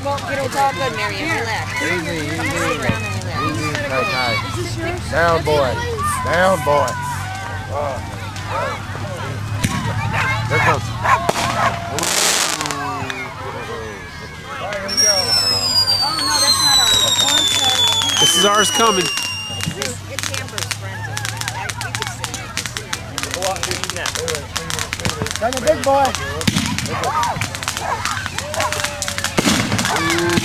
Well, it's all good, Marion. Relax. Easy. Come sit down and relax. Easy, tight. Down, boy. Down, boy. There it goes. Oh, no, that's not ours. This is ours coming. It's Amber's friends. You can sit in it. Got a big boy.